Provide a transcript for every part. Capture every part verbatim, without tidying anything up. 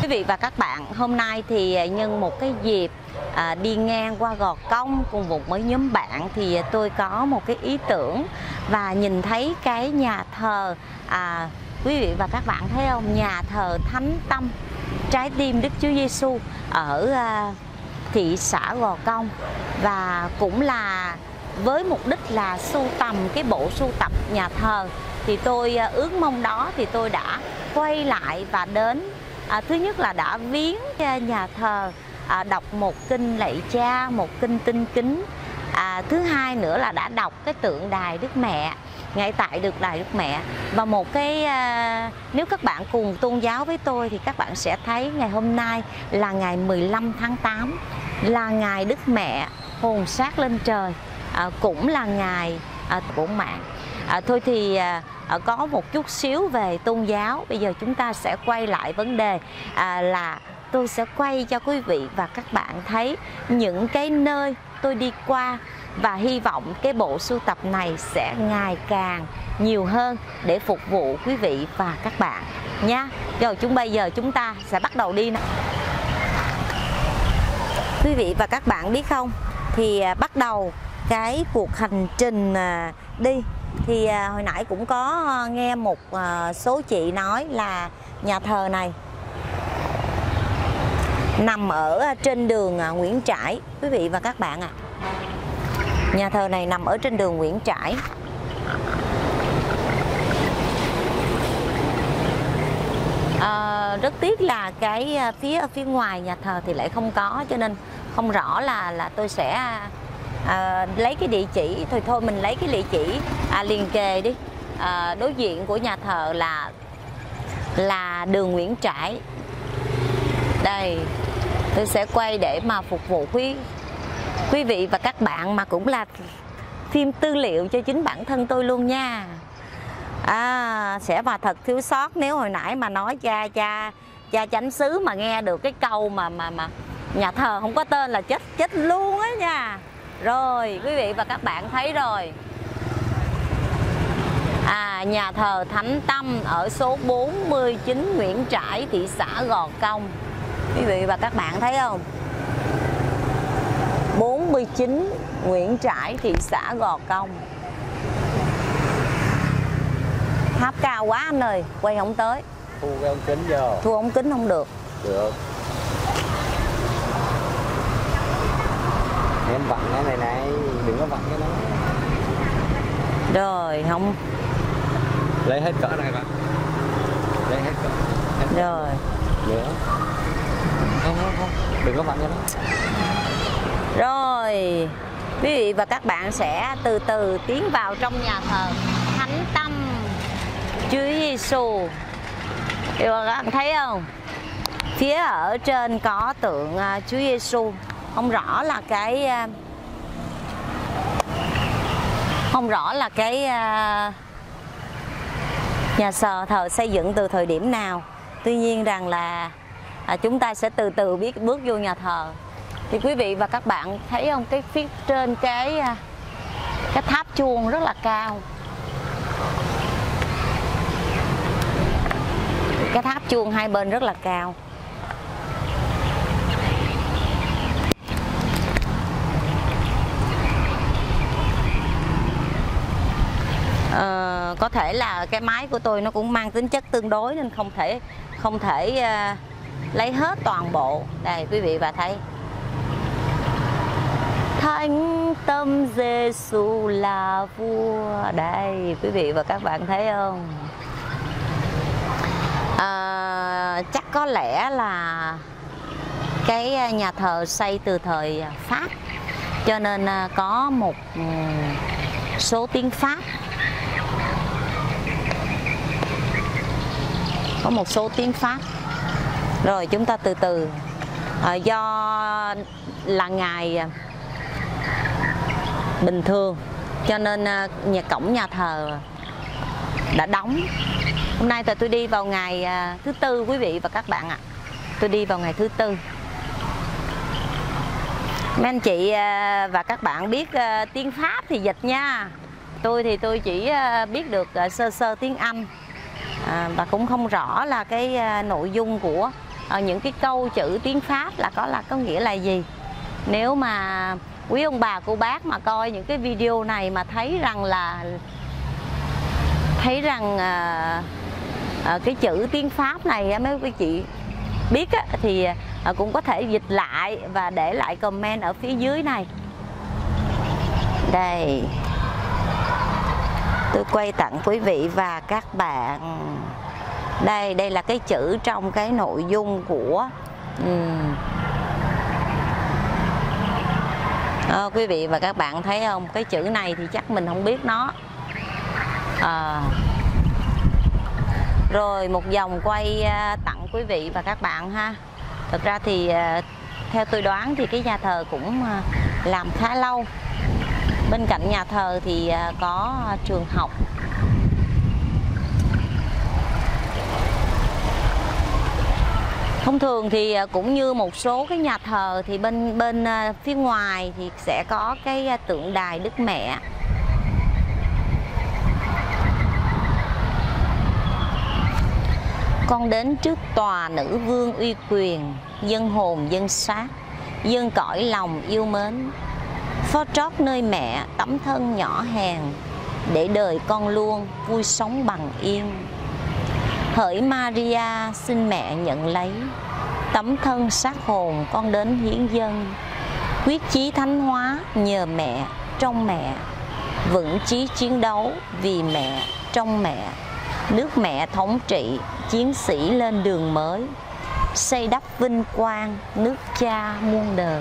vị và các bạn, hôm nay thì nhân một cái dịp à, đi ngang qua Gò Công cùng một mấy nhóm bạn thì tôi có một cái ý tưởng và nhìn thấy cái nhà thờ, à, quý vị và các bạn thấy không, nhà thờ Thánh Tâm Trái Tim Đức Chúa Giêsu ở à, thị xã Gò Công, và cũng là với mục đích là sưu tầm cái bộ sưu tập nhà thờ. Thì tôi à, ước mong đó thì tôi đã quay lại và đến, à, thứ nhất là đã viếng nhà thờ, à, đọc một kinh lạy Cha, một kinh tinh kính, à, thứ hai nữa là đã đọc cái tượng đài Đức Mẹ, ngay tại được đài Đức Mẹ. Và một cái à, nếu các bạn cùng tôn giáo với tôi thì các bạn sẽ thấy ngày hôm nay là ngày mười lăm tháng tám, là ngày Đức Mẹ hồn xác lên trời, à, cũng là ngày à, của mạng. À, thôi thì à, có một chút xíu về tôn giáo. Bây giờ chúng ta sẽ quay lại vấn đề, à, là tôi sẽ quay cho quý vị và các bạn thấy những cái nơi tôi đi qua, và hy vọng cái bộ sưu tập này sẽ ngày càng nhiều hơn để phục vụ quý vị và các bạn nhé. Rồi chúng bây giờ chúng ta sẽ bắt đầu đi nào. Quý vị và các bạn biết không, thì à, bắt đầu cái cuộc hành trình à, đi thì à, hồi nãy cũng có à, nghe một à, số chị nói là nhà thờ này nằm ở trên đường à, Nguyễn Trãi, quý vị và các bạn ạ. À. Nhà thờ này nằm ở trên đường Nguyễn Trãi. À, rất tiếc là cái phía phía ngoài nhà thờ thì lại không có, cho nên không rõ là là tôi sẽ à, lấy cái địa chỉ. Thôi thôi mình lấy cái địa chỉ à, liền kề đi. À, đối diện của nhà thờ là là đường Nguyễn Trãi. Đây, tôi sẽ quay để mà phục vụ quý quý vị và các bạn, mà cũng là phim tư liệu cho chính bản thân tôi luôn nha. À, sẽ mà thật thiếu sót nếu hồi nãy mà nói cha cha cha chánh xứ mà nghe được cái câu mà mà mà nhà thờ không có tên là chết chết luôn á nha. Rồi quý vị và các bạn thấy rồi. À, nhà thờ Thánh Tâm ở số bốn mươi chín Nguyễn Trãi, thị xã Gò Công. Quý vị và các bạn thấy không? bốn mươi chín Nguyễn Trãi, thị xã Gò Công. Tháp cao quá anh ơi, quay không tới. Thu cái ống kính vô. Thu ống kính không được. Được. Em vặn cái này này, đừng có vặn cái đó. Rồi, không. Lấy hết cỡ này bạn. Lấy hết cỡ. Hết rồi. Cỡ. Nữa. Không, không, không. Đừng có vặn cái đó. Rồi, quý vị và các bạn sẽ từ từ tiến vào trong nhà thờ Thánh Tâm Chúa Giêsu. Các bạn thấy không? Phía ở trên có tượng uh, Chúa Giêsu. Không rõ là cái uh, không rõ là cái uh, nhà thờ thờ xây dựng từ thời điểm nào. Tuy nhiên rằng là uh, chúng ta sẽ từ từ biết bước vô nhà thờ. Thì quý vị và các bạn thấy không, cái phía trên cái cái tháp chuông rất là cao. Cái tháp chuông hai bên rất là cao. Ờ, có thể là cái máy của tôi nó cũng mang tính chất tương đối nên không thể không thể uh, lấy hết toàn bộ. Đây quý vị và thấy Thánh Tâm Giêsu là vua. Đây quý vị và các bạn thấy không? À, chắc có lẽ là cái nhà thờ xây từ thời Pháp, cho nên có một số tiếng Pháp, có một số tiếng Pháp. Rồi chúng ta từ từ, à, do là ngày bình thường cho nên nhà cổng nhà thờ đã đóng. Hôm nay tôi đi vào ngày thứ tư quý vị và các bạn ạ. À. Tôi đi vào ngày thứ tư. Mấy anh chị và các bạn biết tiếng Pháp thì dịch nha. Tôi thì tôi chỉ biết được sơ sơ tiếng Anh, à, và cũng không rõ là cái nội dung của uh, những cái câu chữ tiếng Pháp là có là có nghĩa là gì. Nếu mà quý ông bà cô bác mà coi những cái video này mà thấy rằng là thấy rằng uh, uh, cái chữ tiếng Pháp này mấy quý chị biết á, thì uh, cũng có thể dịch lại và để lại comment ở phía dưới này. Đây, tôi quay tặng quý vị và các bạn. Đây, đây là cái chữ trong cái nội dung của um, à, quý vị và các bạn thấy không? Cái chữ này thì chắc mình không biết nó. À, rồi một vòng quay uh, tặng quý vị và các bạn ha. Thực ra thì uh, theo tôi đoán thì cái nhà thờ cũng uh, làm khá lâu. Bên cạnh nhà thờ thì uh, có uh, trường học. Thông thường thì cũng như một số cái nhà thờ thì bên bên phía ngoài thì sẽ có cái tượng đài Đức Mẹ. Con đến trước tòa nữ vương uy quyền, dân hồn dân xác, dân cõi lòng yêu mến. Phó trót nơi mẹ tấm thân nhỏ hèn, để đời con luôn vui sống bằng yên. Hỡi Maria xin mẹ nhận lấy, tấm thân xác hồn con đến hiến dâng. Quyết chí thánh hóa nhờ mẹ trong mẹ, vững chí chiến đấu vì mẹ trong mẹ. Nước mẹ thống trị, chiến sĩ lên đường mới, xây đắp vinh quang nước cha muôn đời.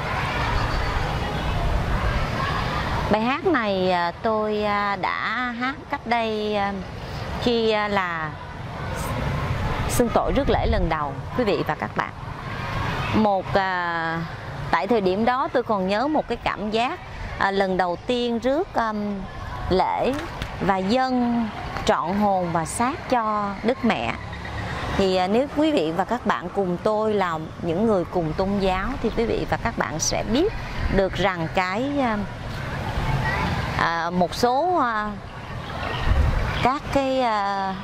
Bài hát này tôi đã hát cách đây khi là xưng tội rước lễ lần đầu quý vị và các bạn. Một à, tại thời điểm đó tôi còn nhớ một cái cảm giác à, lần đầu tiên rước um, lễ và dâng trọn hồn và xác cho Đức Mẹ. Thì à, nếu quý vị và các bạn cùng tôi là những người cùng tôn giáo thì quý vị và các bạn sẽ biết được rằng cái à, à, một số à, các cái à,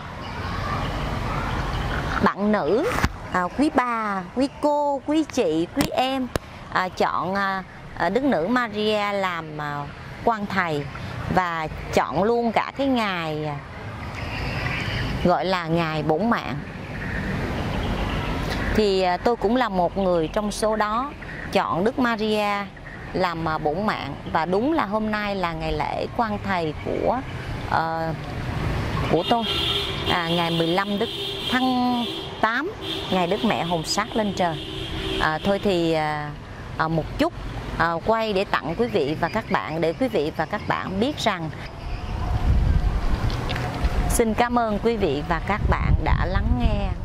bạn nữ, à, quý bà, quý cô, quý chị, quý em à, chọn à, Đức Nữ Maria làm à, quan thầy và chọn luôn cả cái ngày à, gọi là ngày bổn mạng. Thì à, tôi cũng là một người trong số đó chọn Đức Maria làm à, bổn mạng, và đúng là hôm nay là ngày lễ quan thầy của à, của tôi, à, ngày mười lăm Đức tháng tám, ngày Đức Mẹ hồn xác lên trời. À, thôi thì à, à, một chút à, quay để tặng quý vị và các bạn, để quý vị và các bạn biết rằng. Xin cảm ơn quý vị và các bạn đã lắng nghe